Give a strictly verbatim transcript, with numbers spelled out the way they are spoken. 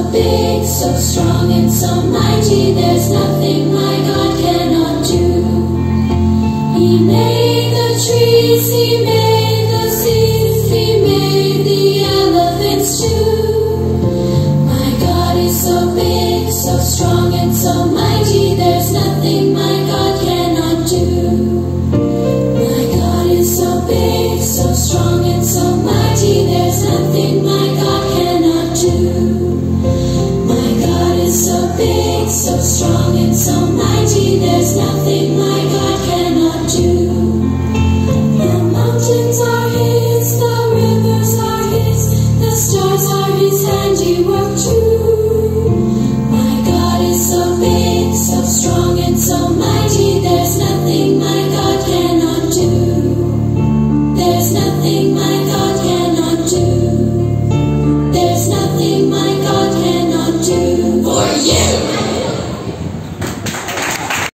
big, so strong and so mighty, there's nothing my God cannot do. He made the trees, He made the seas, He made the elephants too. My God is so big, so strong and so mighty, there's nothing my God cannot do. My God is so big, so strong and so mighty, there's nothing my God cannot do. My God is so big, so strong and so mighty, there's nothing my God cannot do. The mountains are His, the rivers are His, the stars are His handiwork too. My God is so big, so strong and so mighty, there's nothing my God cannot do. There's nothing my